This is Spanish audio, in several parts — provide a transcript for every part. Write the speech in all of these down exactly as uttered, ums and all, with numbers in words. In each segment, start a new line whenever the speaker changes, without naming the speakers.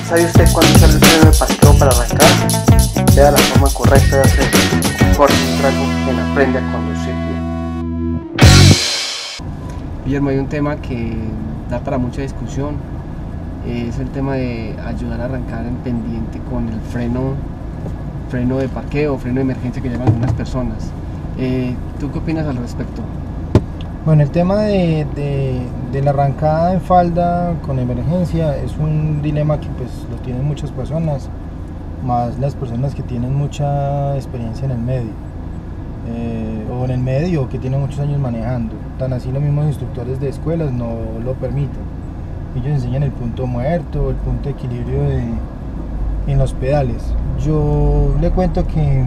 ¿Sabe usted cuándo sale el freno de parqueo para arrancar? Vea la forma correcta de hacer un corte un trago quien aprende a conducir bien.
Guillermo, hay un tema que da para mucha discusión, es el tema de ayudar a arrancar en pendiente con el freno, freno de parqueo, freno de emergencia que llaman algunas personas. Eh, ¿Tú qué opinas al respecto?
Bueno, el tema de, de, de la arrancada en falda con emergencia es un dilema que pues lo tienen muchas personas, más las personas que tienen mucha experiencia en el medio, eh, o en el medio, o que tienen muchos años manejando. Tan así los mismos instructores de escuelas no lo permiten. Ellos enseñan el punto muerto, el punto de equilibrio de, en los pedales. Yo le cuento que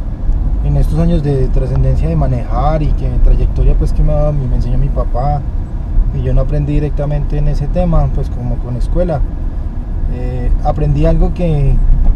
en estos años de trascendencia de manejar y que en trayectoria pues que me, me enseñó mi papá, y yo no aprendí directamente en ese tema, pues como con escuela, eh, aprendí algo que,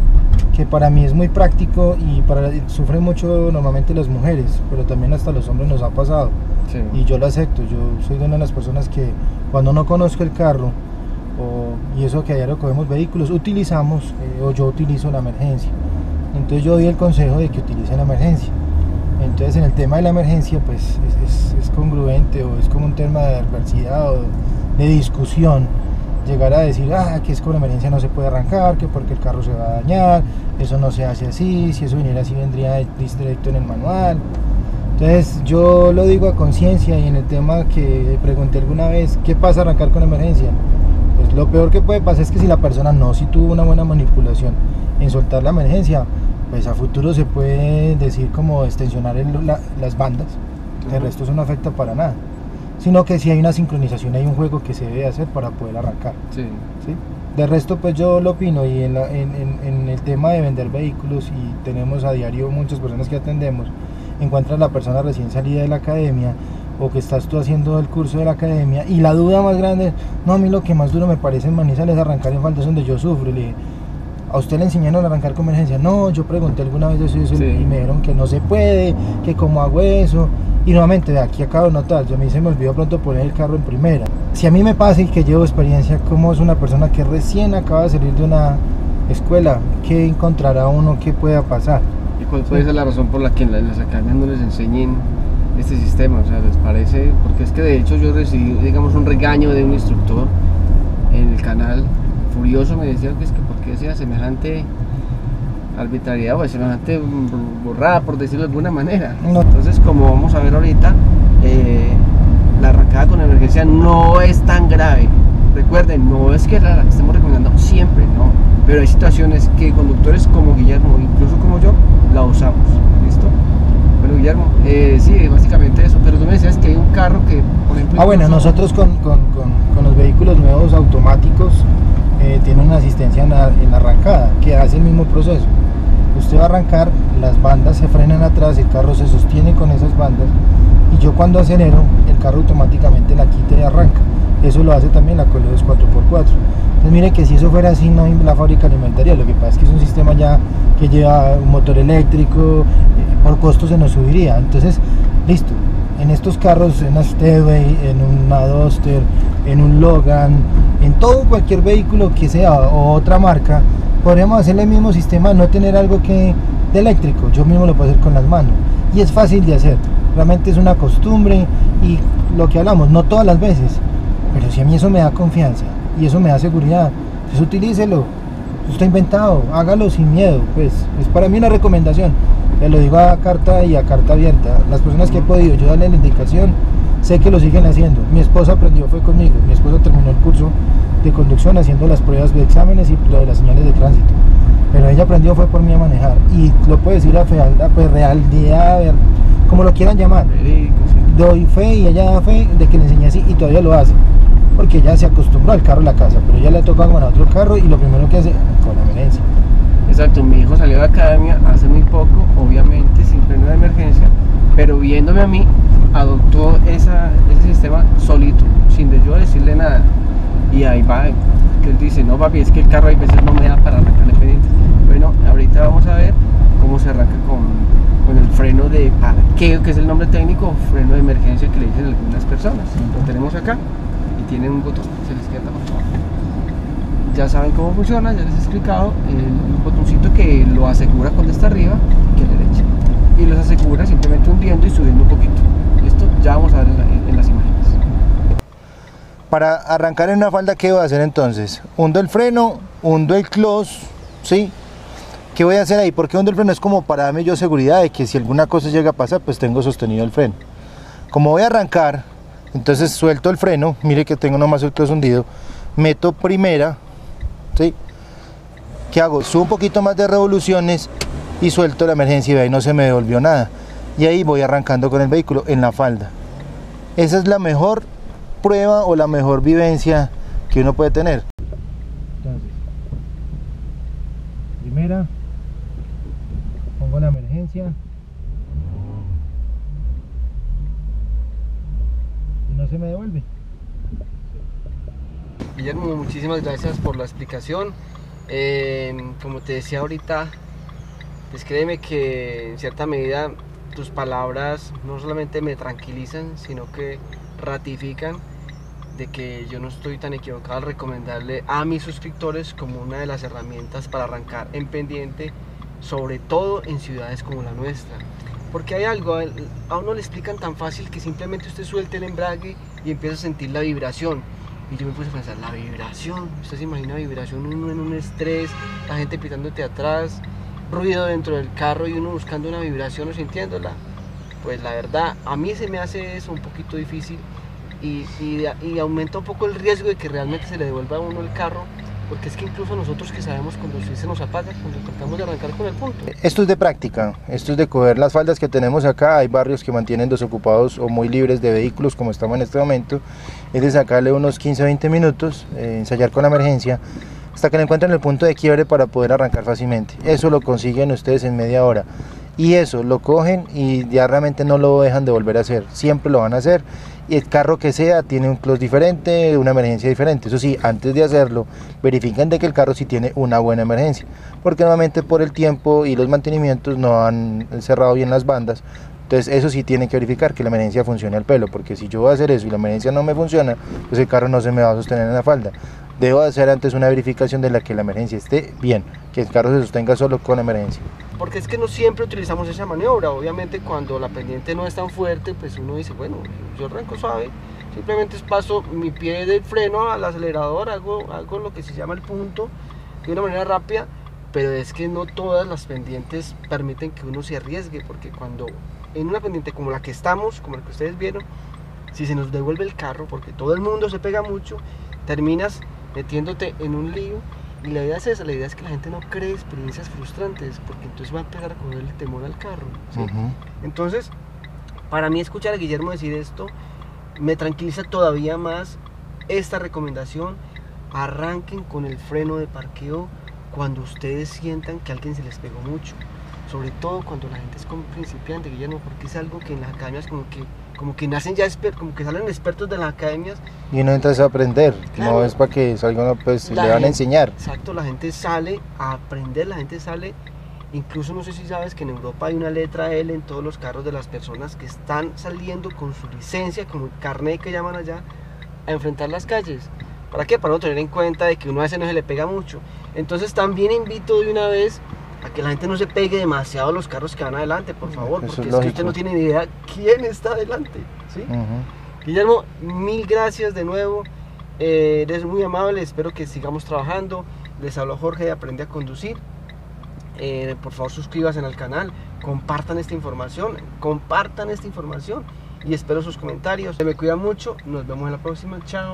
que para mí es muy práctico y para sufren mucho normalmente las mujeres, pero también hasta los hombres nos ha pasado. Sí. Y yo lo acepto. Yo soy una de las personas que cuando no conozco el carro, o, y eso que a diario cogemos vehículos, utilizamos, eh, o yo utilizo la emergencia. Entonces yo doy el consejo de que utilicen la emergencia. Entonces en el tema de la emergencia pues es, es, es congruente, o es como un tema de adversidad o de discusión, llegar a decir, ah, que es con la emergencia no se puede arrancar, que porque el carro se va a dañar, eso no se hace así, si eso viniera así vendría directo en el manual. Entonces yo lo digo a conciencia, y en el tema que pregunté alguna vez, ¿qué pasa arrancar con emergencia? Pues lo peor que puede pasar es que si la persona no si tuvo una buena manipulación en soltar la emergencia, pues a futuro se puede decir como extensionar el, la, las bandas. El resto eso no afecta para nada, sino que si hay una sincronización, hay un juego que se debe hacer para poder arrancar. Sí. ¿Sí? De resto pues yo lo opino, y en, la, en, en, en el tema de vender vehículos, y tenemos a diario muchas personas que atendemos, encuentras la persona recién salida de la academia, o que estás tú haciendo el curso de la academia, y la duda más grande, no, a mí lo que más duro me parece en Manizales es arrancar en falda, es donde yo sufro. Y le dije, ¿a usted le enseñaron a arrancar con emergencia? No, yo pregunté alguna vez eso, eso sí. Y me dijeron que no se puede, que cómo hago eso. Y nuevamente, de aquí acabo de notar, a mí se me olvidó pronto poner el carro en primera. Si a mí me pasa y que llevo experiencia, como es una persona que recién acaba de salir de una escuela, ¿qué encontrará uno? ¿Qué pueda pasar?
¿Y cuál puede ser la razón por la que en las academias no les enseñen este sistema? O sea, ¿les parece? Porque es que de hecho yo recibí, digamos, un regaño de un instructor en el canal, furioso, me decía que es que porque hacía semejante arbitrariedad o semejante borrada, por decirlo de alguna manera. No. Entonces, como vamos a ver ahorita, eh, la arrancada con emergencia no es tan grave. Recuerden, no es que la, la estemos recomendando siempre, no, pero hay situaciones que conductores como Guillermo, incluso como yo, la usamos. ¿Listo? Bueno, Guillermo, eh, sí, básicamente eso, pero tú me decías que hay un carro que, por ejemplo...
Ah, bueno, nosotros con, con, con, con los vehículos nuevos automáticos eh, tienen una asistencia en la, en la arrancada, que hace el mismo proceso. Usted va a arrancar, las bandas se frenan atrás, el carro se sostiene con esas bandas, y yo cuando acelero, el carro automáticamente la quita y arranca. Eso lo hace también la Coleos cuatro por cuatro. Entonces mire que si eso fuera así, no la fábrica alimentaría. Lo que pasa es que es un sistema ya que lleva un motor eléctrico, eh, por costo se nos subiría. Entonces, listo, en estos carros, en una Stedway, en una Duster, en un Logan, en todo cualquier vehículo que sea o otra marca, podríamos hacerle el mismo sistema, no tener algo que de eléctrico. Yo mismo lo puedo hacer con las manos, y es fácil de hacer. Realmente es una costumbre, y lo que hablamos, no todas las veces, pero si a mí eso me da confianza y eso me da seguridad, pues utilícelo. Eso está inventado, hágalo sin miedo. Pues es para mí una recomendación, te lo digo a carta y a carta abierta. Las personas que he podido yo darle la indicación, sé que lo siguen haciendo. Mi esposa aprendió fue conmigo, mi esposa terminó el curso de conducción haciendo las pruebas de exámenes y lo de las señales de tránsito, pero ella aprendió fue por mí a manejar, y lo puedo decir a feal, pues realidad, como lo quieran llamar, doy fe, y ella da fe de que le enseñé así, y todavía lo hace, porque ella se acostumbró al carro en la casa, pero ella le toca con otro carro, y lo primero que hace, con la emergencia.
Exacto, mi hijo salió de la academia hace muy poco, obviamente sin freno de emergencia, pero viéndome a mí, adoptó esa, ese sistema solito, sin de yo decirle nada. Y ahí va, que él dice, no papi, es que el carro hay veces no me da para arrancarle pendientes. Bueno, ahorita vamos a ver cómo se arranca con, con el freno de parqueo, que es el nombre técnico, freno de emergencia que le dicen algunas personas. Lo tenemos acá y tiene un botón, se les queda por favor. ya saben cómo funciona, ya les he explicado, el botoncito que lo asegura cuando está arriba y que a la derecha, y los asegura simplemente hundiendo y subiendo un poquito. Esto ya vamos a ver en, la, en las imágenes.
Para arrancar en una falda, ¿qué voy a hacer entonces? Hundo el freno, hundo el close, ¿sí? ¿Qué voy a hacer ahí? Porque hundo el freno es como para darme yo seguridad de que si alguna cosa llega a pasar, pues tengo sostenido el freno. Como voy a arrancar, entonces suelto el freno, mire que tengo nomás el close hundido, meto primera, ¿sí? ¿Qué hago? Subo un poquito más de revoluciones y suelto la emergencia y ahí no se me devolvió nada. Y ahí voy arrancando con el vehículo en la falda. Esa es la mejor prueba o la mejor vivencia que uno puede tener. Entonces, primera, pongo la emergencia y no se me devuelve.
Guillermo, muchísimas gracias por la explicación. Eh, como te decía ahorita, pues créeme que en cierta medida tus palabras no solamente me tranquilizan, sino que ratifican de que yo no estoy tan equivocado al recomendarle a mis suscriptores como una de las herramientas para arrancar en pendiente, sobre todo en ciudades como la nuestra. Porque hay algo, a uno le explican tan fácil que simplemente usted suelte el embrague y empieza a sentir la vibración. Y yo me puse a pensar, la vibración, usted se imagina vibración, uno en un estrés, la gente pitándote atrás, ruido dentro del carro y uno buscando una vibración o sintiéndola. Pues la verdad, a mí se me hace eso un poquito difícil y, y, y aumenta un poco el riesgo de que realmente se le devuelva a uno el carro, porque es que incluso nosotros que sabemos conducir se nos apaga cuando tratamos de arrancar con el punto.
Esto es de práctica, esto es de coger las faldas que tenemos acá. Hay barrios que mantienen desocupados o muy libres de vehículos como estamos en este momento. Es de sacarle unos quince a veinte minutos, eh, ensayar con la emergencia hasta que le encuentren el punto de quiebre para poder arrancar fácilmente. Eso lo consiguen ustedes en media hora. Y eso lo cogen y ya realmente no lo dejan de volver a hacer, siempre lo van a hacer. Y el carro que sea tiene un close diferente, una emergencia diferente. Eso sí, antes de hacerlo, verifiquen de que el carro sí tiene una buena emergencia, porque normalmente por el tiempo y los mantenimientos no han cerrado bien las bandas. Entonces eso sí tienen que verificar que la emergencia funcione al pelo, porque si yo voy a hacer eso y la emergencia no me funciona, pues el carro no se me va a sostener en la falda. Debo hacer antes una verificación de la que la emergencia esté bien, que el carro se sostenga solo con emergencia.
Porque es que no siempre utilizamos esa maniobra. Obviamente cuando la pendiente no es tan fuerte, pues uno dice, bueno, yo arranco suave, simplemente paso mi pie del freno al acelerador, hago, hago lo que se llama el punto de una manera rápida, pero es que no todas las pendientes permiten que uno se arriesgue, porque cuando en una pendiente como la que estamos, como la que ustedes vieron, si se nos devuelve el carro, porque todo el mundo se pega mucho, terminas metiéndote en un lío. Y la idea es esa, la idea es que la gente no cree experiencias frustrantes, porque entonces va a empezar a cogerle temor al carro, ¿sí? Uh-huh. Entonces, para mí escuchar a Guillermo decir esto, me tranquiliza todavía más esta recomendación. Arranquen con el freno de parqueo cuando ustedes sientan que a alguien se les pegó mucho. Sobre todo cuando la gente es como principiante, Guillermo, porque es algo que en las academias como que como que nacen ya expertos, como que salen expertos de las academias. Y
uno entra a aprender, claro, no es para que salgan, pues le van gente, a enseñar.
Exacto, la gente sale a aprender, la gente sale, incluso no sé si sabes que en Europa hay una letra L en todos los carros de las personas que están saliendo con su licencia, como el carnet que llaman allá, a enfrentar las calles. ¿Para qué? Para no tener en cuenta de que uno a veces no se le pega mucho. Entonces también invito de una vez a que la gente no se pegue demasiado a los carros que van adelante, por favor, eso porque es, es que usted no tiene ni idea quién está adelante, ¿sí? Uh-huh. Guillermo, mil gracias de nuevo, eh, eres muy amable, espero que sigamos trabajando. Les habló Jorge de Aprende a Conducir. Eh, por favor suscríbanse al canal, compartan esta información, compartan esta información y espero sus comentarios. Se me cuidan mucho, nos vemos en la próxima, chao.